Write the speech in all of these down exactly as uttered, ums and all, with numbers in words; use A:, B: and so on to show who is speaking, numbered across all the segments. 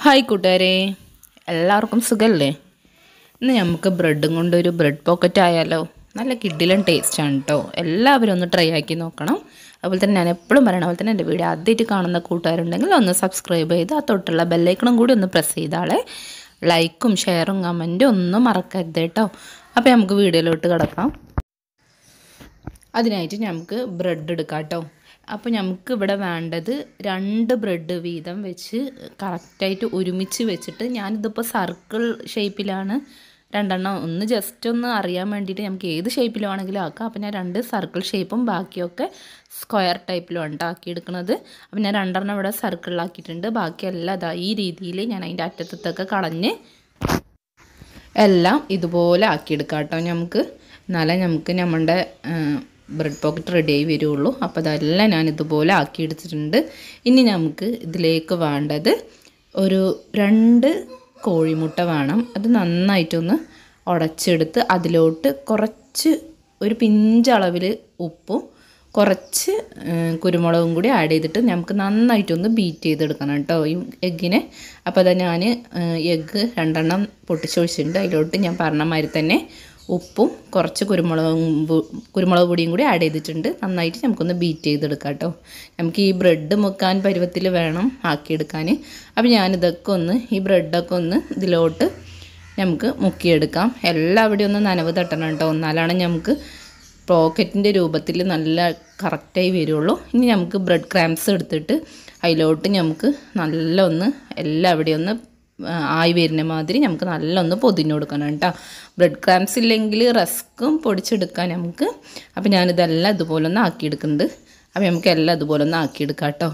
A: Hi കൂട്ടുകാരെ, എല്ലാവർക്കും സുഖമല്ലേ? ഇന്ന് നമുക്ക് ബ്രെഡും കൊണ്ടൊരു ബ്രെഡ് പോക്കറ്റ് ആയാലോ. നല്ല കിഡിലും ടേസ്റ്റാണ് കേട്ടോ. എല്ലാവരും ഒന്ന് ട്രൈ ആക്കി നോക്കണം. അതുപോലെ തന്നെ ഞാൻ എപ്പോഴും പറയണ പോലെ തന്നെ എൻ്റെ വീഡിയോ ആദ്യമായിട്ട് കാണുന്ന കൂട്ടുകാരുണ്ടെങ്കിൽ ഒന്ന് സബ്സ്ക്രൈബ് ചെയ്ത് ആ തൊട്ടുള്ള ബെല്ലൈക്കണും കൂടി ഒന്ന് പ്രസ് ചെയ്താളെ. ലൈക്കും ഷെയറും കമൻറ്റും ഒന്നും മറക്കരുത് കേട്ടോ. അപ്പോൾ നമുക്ക് വീഡിയോയിലോട്ട് കിടക്കാം. അതിനായിട്ട് നമുക്ക് ബ്രെഡ് എടുക്കാം കേട്ടോ. അപ്പോൾ നമുക്ക് ഇവിടെ വേണ്ടത് രണ്ട് ബ്രെഡ് വീതം വെച്ച് കറക്റ്റായിട്ട് ഒരുമിച്ച് വെച്ചിട്ട്, ഞാനിതിപ്പോൾ സർക്കിൾ ഷേപ്പിലാണ് രണ്ടെണ്ണം, ഒന്ന് ജസ്റ്റ് ഒന്ന് അറിയാൻ വേണ്ടിയിട്ട് നമുക്ക് ഏത് ഷേപ്പിലും ആണെങ്കിലും ആക്കാം. അപ്പോൾ ഞാൻ രണ്ട് സർക്കിൾ ഷേപ്പും ബാക്കിയൊക്കെ സ്ക്വയർ ടൈപ്പിലും ഉണ്ടാക്കിയെടുക്കുന്നത്. അപ്പോൾ ഞാൻ രണ്ടെണ്ണം ഇവിടെ സർക്കിളിലാക്കിയിട്ടുണ്ട്. ബാക്കിയെല്ലാം അതാ ഈ രീതിയിൽ ഞാൻ അതിൻ്റെ അറ്റത്തൊക്കെ കളഞ്ഞ് എല്ലാം ഇതുപോലെ ആക്കിയെടുക്കാം കേട്ടോ. നമുക്ക് എന്നാലേ നമുക്ക് നമ്മളുടെ ബ്രെഡ് പോക്കറ്റ് റെഡിയായി വരുള്ളൂ. അപ്പോൾ അതെല്ലാം ഞാൻ ഇതുപോലെ ആക്കിയെടുത്തിട്ടുണ്ട്. ഇനി നമുക്ക് ഇതിലേക്ക് വേണ്ടത് ഒരു രണ്ട് കോഴിമുട്ട വേണം. അത് നന്നായിട്ടൊന്ന് ഉടച്ചെടുത്ത് അതിലോട്ട് കുറച്ച് ഒരു പിഞ്ചളവിൽ ഉപ്പും കുറച്ച് കുരുമുളകും കൂടി ആഡ് ചെയ്തിട്ട് നമുക്ക് നന്നായിട്ടൊന്ന് ബീറ്റ് ചെയ്തെടുക്കണം കേട്ടോ ഈ എഗ്ഗിനെ. അപ്പോൾ അതാ ഞാൻ എഗ്ഗ് രണ്ടെണ്ണം പൊട്ടിച്ചൊഴിച്ചിട്ടുണ്ട്. അതിലോട്ട് ഞാൻ പറഞ്ഞ മാതിരി തന്നെ ഉപ്പും കുറച്ച് കുരുമുളകും കുരുമുളക് പൊടിയും കൂടി ആഡ് ചെയ്തിട്ടുണ്ട്. നന്നായിട്ട് നമുക്കൊന്ന് ബീറ്റ് ചെയ്തെടുക്കാം കേട്ടോ. നമുക്ക് ഈ ബ്രെഡ് മുക്കാൻ പരുവത്തിൽ വേണം ആക്കിയെടുക്കാൻ. അപ്പോൾ ഞാനിതൊക്കെ ഒന്ന് ഈ ബ്രെഡൊക്കെ ഒന്ന് ഇതിലോട്ട് നമുക്ക് മുക്കിയെടുക്കാം. എല്ലാവിടെയും ഒന്ന് നനവ് തട്ടണം കേട്ടോ, എന്നാലാണ് നമുക്ക് പോക്കറ്റിൻ്റെ രൂപത്തിൽ നല്ല കറക്റ്റായി വരുള്ളൂ. ഇനി നമുക്ക് ബ്രെഡ് ക്രാംസ് എടുത്തിട്ട് അതിലോട്ട് നമുക്ക് നല്ല ഒന്ന് എല്ലാവിടെയും ഒന്ന് ആയി വരുന്ന മാതിരി നമുക്ക് നല്ല ഒന്ന് പൊതിഞ്ഞ് കൊടുക്കണം കേട്ടോ. ബ്രെഡ് ക്രാംസ് ഇല്ലെങ്കിൽ റസ്ക്കും പൊടിച്ചെടുക്കാൻ നമുക്ക്. അപ്പോൾ ഞാനിതെല്ലാം ഇതുപോലെ ഒന്ന് ആക്കിയെടുക്കുന്നുണ്ട്. അപ്പോൾ നമുക്ക് എല്ലാം ഇതുപോലെ ഒന്ന് ആക്കിയെടുക്കാം കേട്ടോ.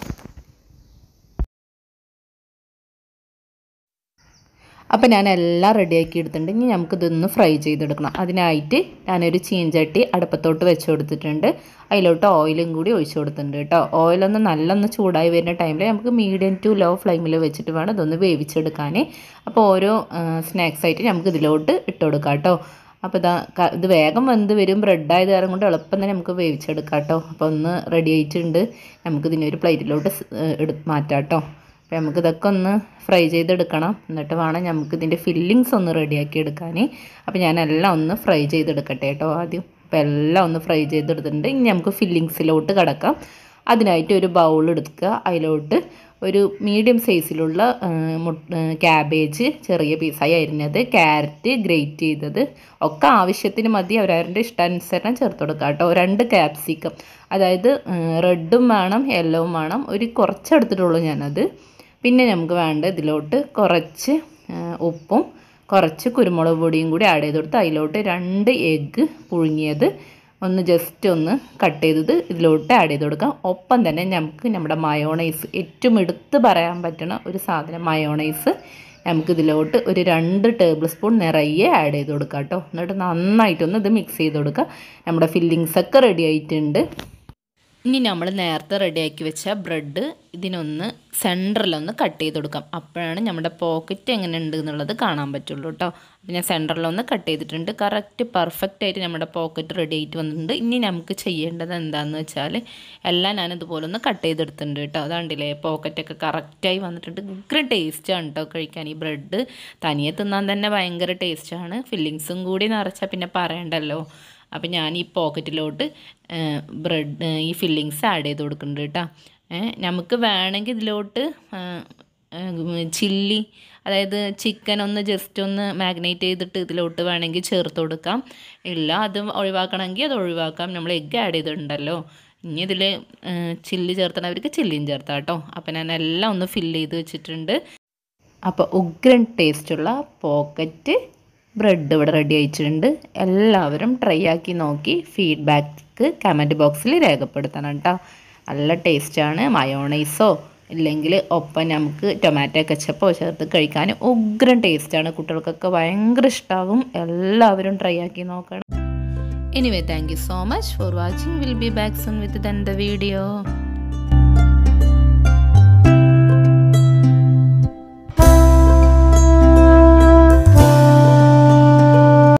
A: അപ്പോൾ ഞാൻ എല്ലാം റെഡിയാക്കി എടുത്തിട്ടുണ്ട്. ഇനി നമുക്കിതൊന്ന് ഫ്രൈ ചെയ്തെടുക്കണം. അതിനായിട്ട് ഞാനൊരു ചീഞ്ചട്ടി അടുപ്പത്തോട്ട് വെച്ച് കൊടുത്തിട്ടുണ്ട്. അതിലോട്ട് ഓയിലും കൂടി ഒഴിച്ച് കൊടുത്തിട്ടുണ്ട് കേട്ടോ. ഓയിലൊന്ന് നല്ലൊന്ന് ചൂടായി വരുന്ന ടൈമിൽ നമുക്ക് മീഡിയം ടു ലോ ഫ്ലെയിമിൽ വെച്ചിട്ട് വേണം ഇതൊന്ന് വേവിച്ചെടുക്കാൻ. അപ്പോൾ ഓരോ സ്നാക്സ് ആയിട്ട് നമുക്ക് ഇതിലോട്ട് ഇട്ട് കൊടുക്കാം കേട്ടോ. അപ്പോൾ ഇതാ ഇത് വേഗം വെന്ത് വരും, ബ്രെഡായത് കാരണം കൊണ്ട് എളുപ്പം തന്നെ നമുക്ക് വേവിച്ചെടുക്കാം കേട്ടോ. അപ്പോൾ ഒന്ന് റെഡി ആയിട്ടുണ്ട്. നമുക്കിതിനൊരു പ്ലേറ്റിലോട്ട് എടു മാറ്റാം കേട്ടോ. അപ്പോൾ നമുക്കിതൊക്കെ ഒന്ന് ഫ്രൈ ചെയ്തെടുക്കണം. എന്നിട്ട് വേണം നമുക്കിതിൻ്റെ ഫില്ലിങ്സ് ഒന്ന് റെഡിയാക്കി എടുക്കാൻ. അപ്പോൾ ഞാനെല്ലാം ഒന്ന് ഫ്രൈ ചെയ്തെടുക്കട്ടെ കേട്ടോ ആദ്യം. അപ്പോൾ എല്ലാം ഒന്ന് ഫ്രൈ ചെയ്തെടുത്തിട്ടുണ്ട്. ഇനി നമുക്ക് ഫില്ലിങ്സിലോട്ട് കിടക്കാം. അതിനായിട്ട് ഒരു ബൗൾ എടുക്കുക. അതിലോട്ട് ഒരു മീഡിയം സൈസിലുള്ള ക്യാബേജ് ചെറിയ പീസായി അരിഞ്ഞത്, ക്യാരറ്റ് ഗ്രേറ്റ് ചെയ്തത് ഒക്കെ ആവശ്യത്തിന് മതി, അവരവരുടെ ഇഷ്ടാനുസരണം ചേർത്ത് കൊടുക്കുക കേട്ടോ. രണ്ട് ക്യാപ്സിക്കം, അതായത് റെഡും വേണം യെല്ലോവും വേണം, ഒരു കുറച്ചെടുത്തിട്ടുള്ളൂ ഞാനത്. പിന്നെ നമുക്ക് വേണ്ട ഇതിലോട്ട് കുറച്ച് ഉപ്പും കുറച്ച് കുരുമുളക് പൊടിയും കൂടി ആഡ് ചെയ്ത് കൊടുത്ത് അതിലോട്ട് രണ്ട് എഗ്ഗ് പുഴുങ്ങിയത് ഒന്ന് ജസ്റ്റ് ഒന്ന് കട്ട് ചെയ്തത് ഇതിലോട്ട് ആഡ് ചെയ്ത് കൊടുക്കാം. ഒപ്പം തന്നെ നമുക്ക് നമ്മുടെ മയോണൈസ്, ഏറ്റവും എടുത്ത് പറയാൻ പറ്റുന്ന ഒരു സാധനം മയോണൈസ്, നമുക്കിതിലോട്ട് ഒരു രണ്ട് ടേബിൾ സ്പൂൺ നിറയെ ആഡ് ചെയ്ത് കൊടുക്കാം കേട്ടോ. എന്നിട്ട് നന്നായിട്ടൊന്ന് ഇത് മിക്സ് ചെയ്ത് കൊടുക്കുക. നമ്മുടെ ഫില്ലിങ്സൊക്കെ റെഡി ആയിട്ടുണ്ട്. ഇനി നമ്മൾ നേരത്തെ റെഡിയാക്കി വെച്ച ബ്രെഡ് ഇതിനൊന്ന് സെൻറ്ററിലൊന്ന് കട്ട് ചെയ്ത് കൊടുക്കാം. അപ്പോഴാണ് നമ്മുടെ പോക്കറ്റ് എങ്ങനെ ഉണ്ട് എന്നുള്ളത് കാണാൻ പറ്റുള്ളൂ കേട്ടോ. അപ്പോൾ ഞാൻ സെൻറ്ററിലൊന്ന് കട്ട് ചെയ്തിട്ടുണ്ട്. കറക്റ്റ് പെർഫെക്റ്റ് ആയിട്ട് നമ്മുടെ പോക്കറ്റ് റെഡി ആയിട്ട് വന്നിട്ടുണ്ട്. ഇനി നമുക്ക് ചെയ്യേണ്ടത് എന്താണെന്ന് വെച്ചാൽ എല്ലാം ഞാനിതുപോലെ ഒന്ന് കട്ട് ചെയ്തെടുത്തിട്ടുണ്ട് കേട്ടോ. അതാണ്ടില്ലേ പോക്കറ്റൊക്കെ കറക്റ്റായി വന്നിട്ടുണ്ട്. ഭയങ്കര ടേസ്റ്റാണ് കേട്ടോ കഴിക്കാൻ. ഈ ബ്രെഡ് തനിയെ തിന്നാൻ തന്നെ ഭയങ്കര ടേസ്റ്റാണ്. ഫില്ലിങ്സും കൂടി നിറച്ചാൽ പിന്നെ പറയണ്ടല്ലോ. അപ്പം ഞാൻ ഈ പോക്കറ്റിലോട്ട് ബ്രെഡ് ഈ ഫില്ലിങ്സ് ആഡ് ചെയ്ത് കൊടുക്കുന്നുണ്ട് കേട്ടോ. നമുക്ക് വേണമെങ്കിൽ ഇതിലോട്ട് ചില്ലി, അതായത് ചിക്കൻ ഒന്ന് ജസ്റ്റ് ഒന്ന് മാഗ്നേറ്റ് ചെയ്തിട്ട് ഇതിലോട്ട് വേണമെങ്കിൽ ചേർത്ത് കൊടുക്കാം. ഇല്ല അത് ഒഴിവാക്കണമെങ്കിൽ അത് ഒഴിവാക്കാം. നമ്മൾ എഗ്ഗ് ആഡ് ചെയ്തിട്ടുണ്ടല്ലോ. ഇനി ഇതിൽ ചില്ലി ചേർത്തണവർക്ക് ചില്ലിയും ചേർത്താം കേട്ടോ. അപ്പം ഞാൻ എല്ലാം ഒന്ന് ഫില്ല് ചെയ്ത് വെച്ചിട്ടുണ്ട്. അപ്പോൾ ഉഗ്രൻ ടേസ്റ്റുള്ള പോക്കറ്റ് ബ്രെഡ് ഇവിടെ റെഡി ആയിട്ടുണ്ട്. എല്ലാവരും ട്രൈ ആക്കി നോക്കി ഫീഡ്ബാക്ക് കമൻറ്റ് ബോക്സിൽ രേഖപ്പെടുത്തണം കേട്ടോ. നല്ല ടേസ്റ്റാണ്. മയോണൈസോ ഇല്ലെങ്കിൽ ഒപ്പം നമുക്ക് ടൊമാറ്റോ കെച്ചപ്പോ ചേർത്ത് കഴിക്കാൻ ഉഗ്രൻ ടേസ്റ്റാണ്. കുട്ടികൾക്കൊക്കെ ഭയങ്കര ഇഷ്ടമാകും. എല്ലാവരും ട്രൈ ആക്കി നോക്കണം. Anyway, thank you so much for watching. Will be back soon with then the video.